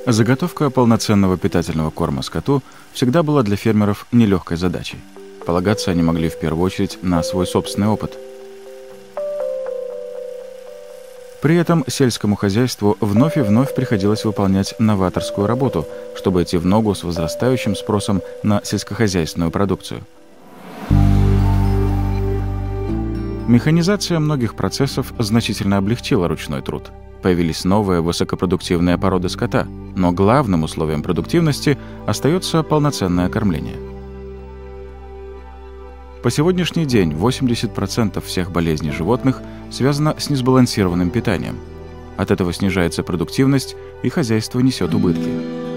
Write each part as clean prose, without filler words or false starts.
Заготовка полноценного питательного корма скоту всегда была для фермеров нелегкой задачей. Полагаться они могли в первую очередь на свой собственный опыт. При этом сельскому хозяйству вновь и вновь приходилось выполнять новаторскую работу, чтобы идти в ногу с возрастающим спросом на сельскохозяйственную продукцию. Механизация многих процессов значительно облегчила ручной труд. Появились новые высокопродуктивные породы скота, но главным условием продуктивности остается полноценное кормление. По сегодняшний день 80% всех болезней животных связано с несбалансированным питанием. От этого снижается продуктивность, и хозяйство несет убытки.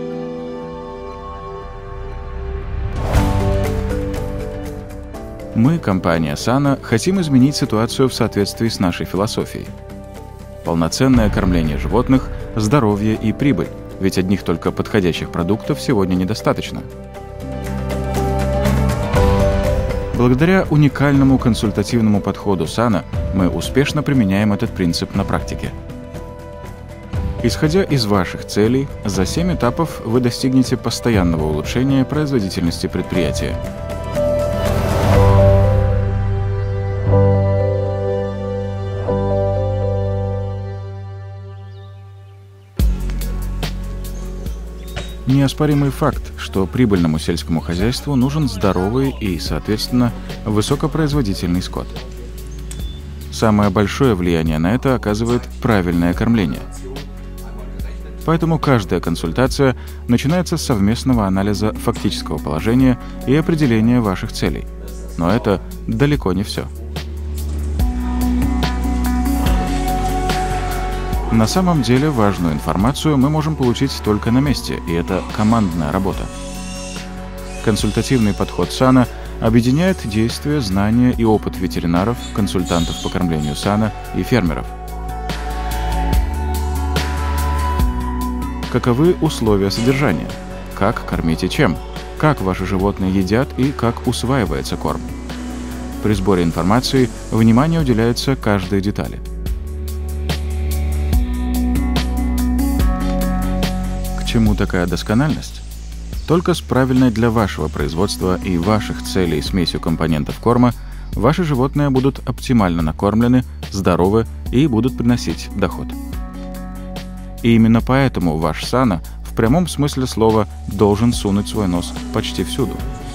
Мы, компания Sana, хотим изменить ситуацию в соответствии с нашей философией. Полноценное кормление животных, здоровье и прибыль, ведь одних только подходящих продуктов сегодня недостаточно. Благодаря уникальному консультативному подходу Sana мы успешно применяем этот принцип на практике. Исходя из ваших целей, за 7 этапов вы достигнете постоянного улучшения производительности предприятия. Неоспоримый факт, что прибыльному сельскому хозяйству нужен здоровый и, соответственно, высокопроизводительный скот. Самое большое влияние на это оказывает правильное кормление. Поэтому каждая консультация начинается с совместного анализа фактического положения и определения ваших целей. Но это далеко не все. На самом деле важную информацию мы можем получить только на месте, и это командная работа. Консультативный подход Sana объединяет действия, знания и опыт ветеринаров, консультантов по кормлению Sana и фермеров. Каковы условия содержания? Как кормить и чем? Как ваши животные едят и как усваивается корм? При сборе информации внимание уделяется каждой детали. К чему такая доскональность? Только с правильной для вашего производства и ваших целей смесью компонентов корма ваши животные будут оптимально накормлены, здоровы и будут приносить доход. И именно поэтому ваш Sana в прямом смысле слова должен сунуть свой нос почти всюду.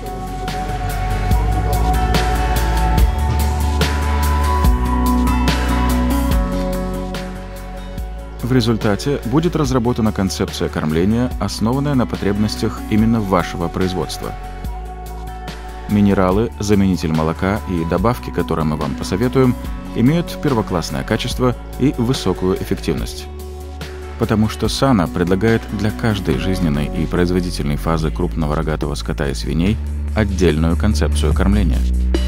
В результате будет разработана концепция кормления, основанная на потребностях именно вашего производства. Минералы, заменитель молока и добавки, которые мы вам посоветуем, имеют первоклассное качество и высокую эффективность. Потому что Sana предлагает для каждой жизненной и производительной фазы крупного рогатого скота и свиней отдельную концепцию кормления.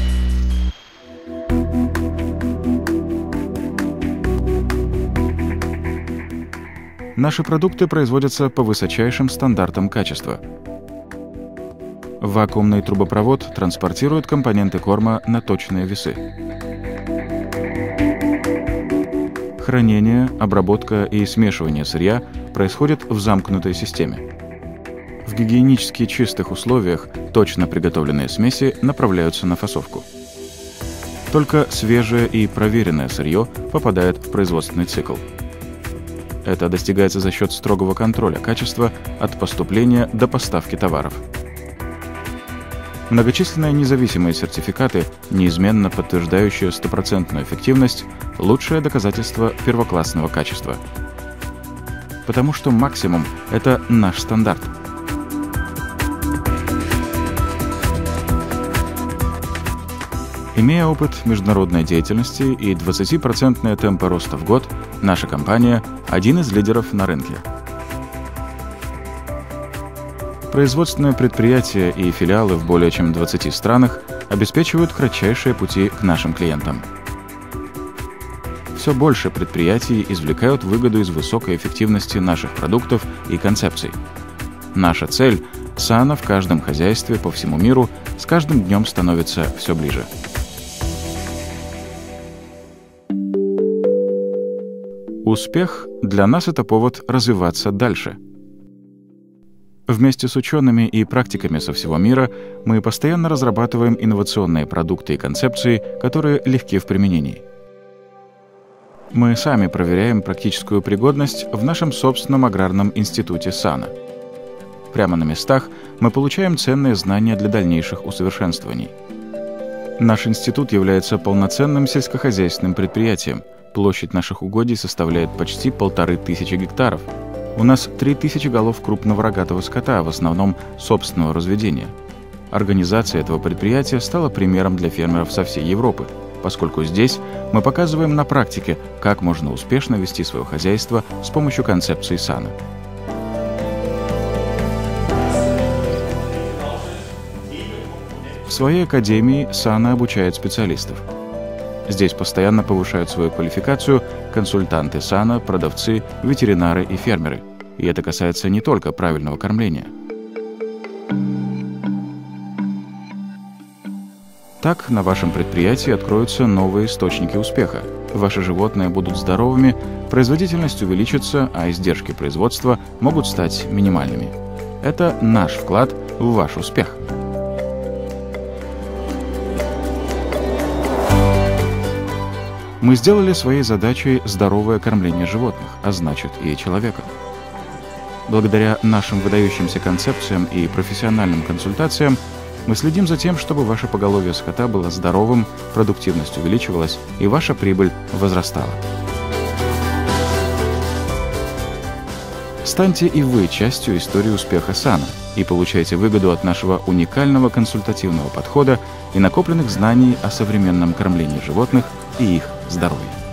Наши продукты производятся по высочайшим стандартам качества. Вакуумный трубопровод транспортирует компоненты корма на точные весы. Хранение, обработка и смешивание сырья происходят в замкнутой системе. В гигиенически чистых условиях точно приготовленные смеси направляются на фасовку. Только свежее и проверенное сырье попадает в производственный цикл. Это достигается за счет строгого контроля качества от поступления до поставки товаров. Многочисленные независимые сертификаты, неизменно подтверждающие стопроцентную эффективность, лучшее доказательство первоклассного качества. Потому что максимум – это наш стандарт. Имея опыт международной деятельности и 20% темпы роста в год, наша компания – один из лидеров на рынке. Производственные предприятия и филиалы в более чем 20 странах обеспечивают кратчайшие пути к нашим клиентам. Все больше предприятий извлекают выгоду из высокой эффективности наших продуктов и концепций. Наша цель – Sana в каждом хозяйстве по всему миру с каждым днем становится все ближе. Успех для нас – это повод развиваться дальше. Вместе с учеными и практиками со всего мира мы постоянно разрабатываем инновационные продукты и концепции, которые легки в применении. Мы сами проверяем практическую пригодность в нашем собственном аграрном институте САНА. Прямо на местах мы получаем ценные знания для дальнейших усовершенствований. Наш институт является полноценным сельскохозяйственным предприятием. Площадь наших угодий составляет почти 1500 гектаров. У нас 3000 голов крупного рогатого скота, в основном собственного разведения. Организация этого предприятия стала примером для фермеров со всей Европы, поскольку здесь мы показываем на практике, как можно успешно вести свое хозяйство с помощью концепции САНА. В своей академии САНА обучает специалистов. Здесь постоянно повышают свою квалификацию консультанты САНА, продавцы, ветеринары и фермеры. И это касается не только правильного кормления. Так, на вашем предприятии откроются новые источники успеха. Ваши животные будут здоровыми, производительность увеличится, а издержки производства могут стать минимальными. Это наш вклад в ваш успех. Мы сделали своей задачей здоровое кормление животных, а значит и человека. Благодаря нашим выдающимся концепциям и профессиональным консультациям мы следим за тем, чтобы ваше поголовье скота было здоровым, продуктивность увеличивалась и ваша прибыль возрастала. Станьте и вы частью истории успеха САНА и получайте выгоду от нашего уникального консультативного подхода и накопленных знаний о современном кормлении животных и их здоровье.